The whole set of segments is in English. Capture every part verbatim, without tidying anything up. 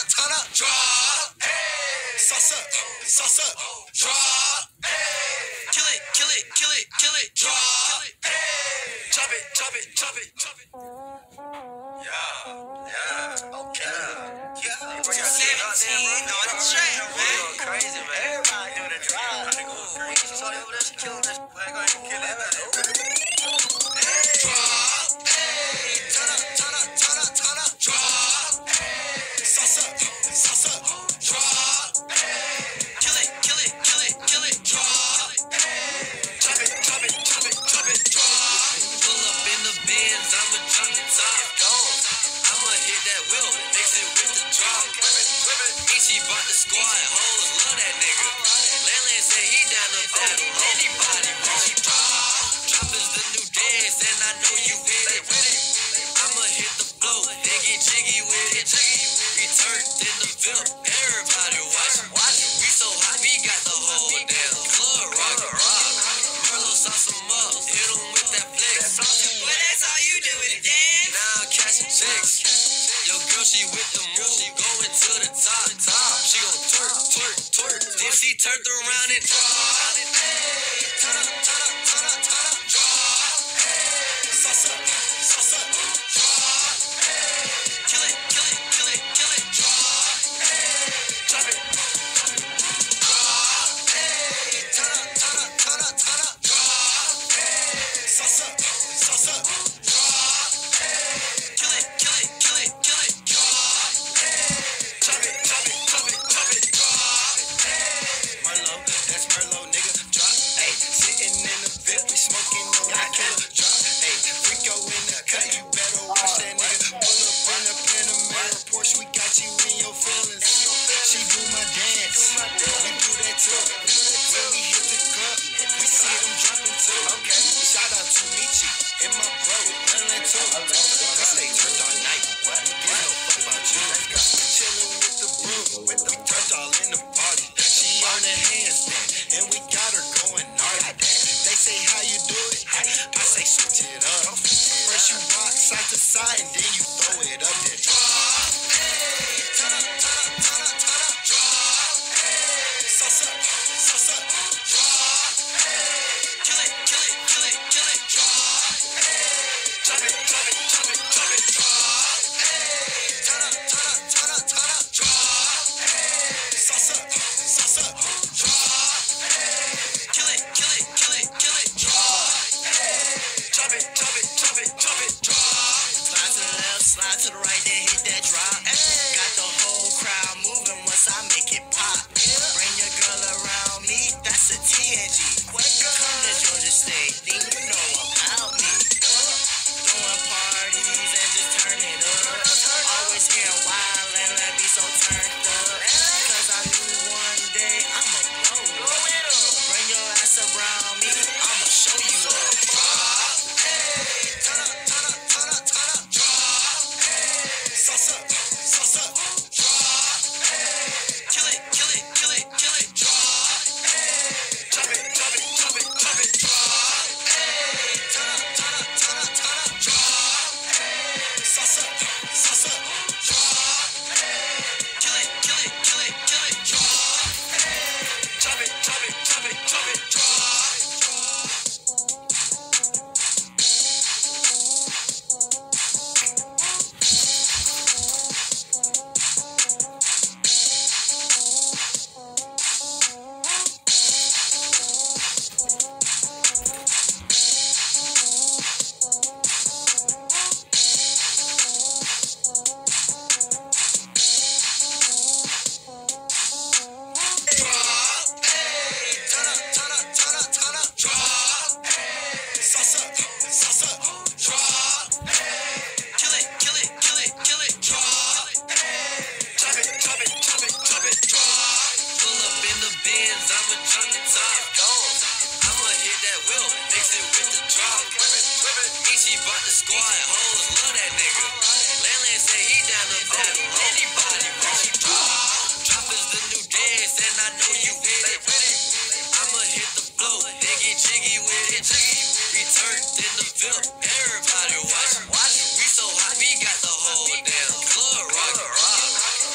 up, turn up, drop. Hey, sauce up, sauce up, drop. Hey, kill it, kill it, kill it, kill it, drop. Hey, drop it, drop it, drop it, drop it. Yeah, yeah, okay, yeah. seventeen on the track, man. Crazy, man. Everybody do the drop. I go crazy. So they over there, she killing this. I ain't gonna kill it, man. Drop. Hey, turn up, turn up, turn up, turn up, drop. Hey, sauce up, sauce up, drop. Hey, kill it, kill it, kill it, kill it, drop. Hey, drop it, drop it, drop it, drop it, drop. Pull up in the Benz, I'ma drop the top. I'ma hit that wheel, mix it with the drop. Ichi bought the squad, hoes love that nigga. Landland say he down to battle anybody. Ichi drop, drop is the new dance, and I know you with it. I'ma hit the flow, diggy jiggy with it. We turned in the film, everybody watch. We so hot, we got the whole damn club rock. Merlot sauce them up, hit them with that flex. But that's all you do is dance. Now I'm catching chicks. Yo, girl, she with the move, going to the top, top. She gon' twerk, twerk, twerk. Then she turned around and drop. Hey, turn up, turn up, turn up, turn up, drop. Hey, sauce up, sauce up, drop. Hey, kill it, kill it, kill it, kill it, drop. Hey, drop it, drop. Hey, turn up, turn up, turn up, turn up, drop. Hey, sauce up, sauce up, drop. Hey, kill it, kill it, kill it, kill it, drop. Hey, drop it, drop it, drop it, drop it, drop. Hey, Merlot, that's Merlot, nigga, drop. Hey, sitting in the V I P, we smoking on that killer, drop. Hey, Rico in the cut, you better watch that nigga. Pull up in the Panamera Porsche, we got you in your feelings. She do my dance, we do that too. When we hit the club, we see them dropping too. Okay, shout out to Michi and my bro, Landland too. We stay turned all night, give no fuck about you. Chillin' with the brew, we turned all in the party. She on the handstand, and we got her going naughty. They say how you do it, I say switch it up. First you rock side to side, and then you throw it up there. Drop, hey, turn up, turn up, turn up, turn up, drop, hey, sauce up, sauce up, drop, hey, kill it, kill it, kill it, kill it, drop, hey, drop it, drop it, drop it, drop it, drop, hey, turn up, turn up, turn up, turn up, drop, hey, sauce up, sauce up, drop, hey, kill it, kill it, kill it, kill it, drop, hey, drop it, drop it, drop it, drop it, drop. Slide to the left, slide to the right, then hit that drop. Hey, got the whole crowd moving once I make it pop. Bring your girl around me, that's a T N G. Come to Georgia State, then you know about me. Throwing parties and just turn it up. Always hearing wild and let me so turned up. Cause I knew one day I'ma blow up. Bring your ass around me, I'ma show you up. Drop, hey, turn up, turn up, turn up, turn up, drop, hey, sauce up, sauce up, drop, hey, kill it, kill it, kill it, kill it, drop, hey, drop it, drop it, drop it, drop it, drop, hey, turn up, turn up, turn up, turn up, drop, hey, sauce up, sauce up, drop, hey, kill it, kill it, kill it, kill it, drop, hey, drop it, drop it, drop it, drop it, drop. Drop, hey, turn up, turn up, turn up, turn up, drop, hey, sauce up, sauce up, drop, hey, kill it, kill it, kill it, kill it, drop, hey, drop it, drop it, drop it, drop it, drop. Pull up in the Benz, I'ma drop the top. I'ma hit that wheel, mix it with the drop. Ichi bought the squad, hoes love that nigga. Landland say he down to battle anybody. Ichi drop, drop is the new dance, and I know you with it. I'ma hit the flow, diggy jiggy with it. We turned in the film, everybody watch. We so hot, we got the whole damn club rock. Merlot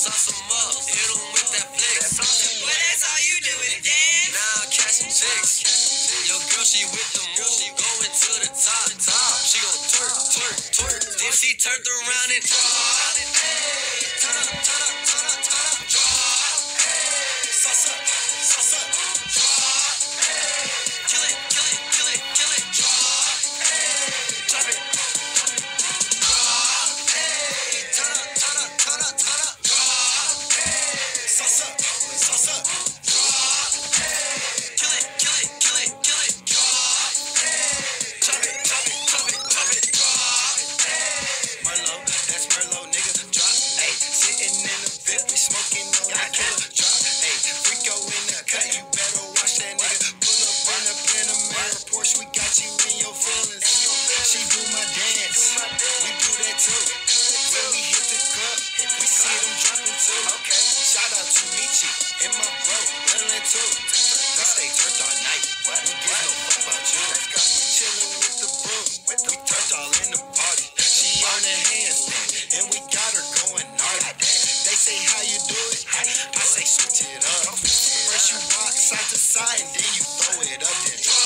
sauce them up, hit them with that flex. Well, that's all you do is dance. Now I'm cashing checks. Yo, girl, she with the move, going to the top. She gon' twerk, twerk, twerk. Then she turned around and drop. Turn up, turn up, turn up, turn up, drop. Sauce up, sauce up, drop. Kill it, kill it, kill it, kill it, drop. Drop it, drop. Turn up, turn up, turn up, turn up, drop. Sauce up, sauce up, drop. Kill it, kill it, kill it, kill it, drop. Drop it, drop it, drop it, drop it, drop. Merlot, that's Merlot, nigga, drop. Ayy, sitting in the V I P, we smoking on that killer, drop. Ayy, Rico in the cut, you better watch that nigga. Pull up in a Panamera Porsche, we got you in your feelings. She do my dance, we do that too. When we hit the club, we see them dropping too. Shout out to Michi and my bro, Lilin too. We stay turned all night, we give no fuck about you. We chillin' with the brew, we turned all in the party. She on the handstand, and we got her going naughty. They say how you do it, I say switch it up. First you rock side to side, and then you throw it up there.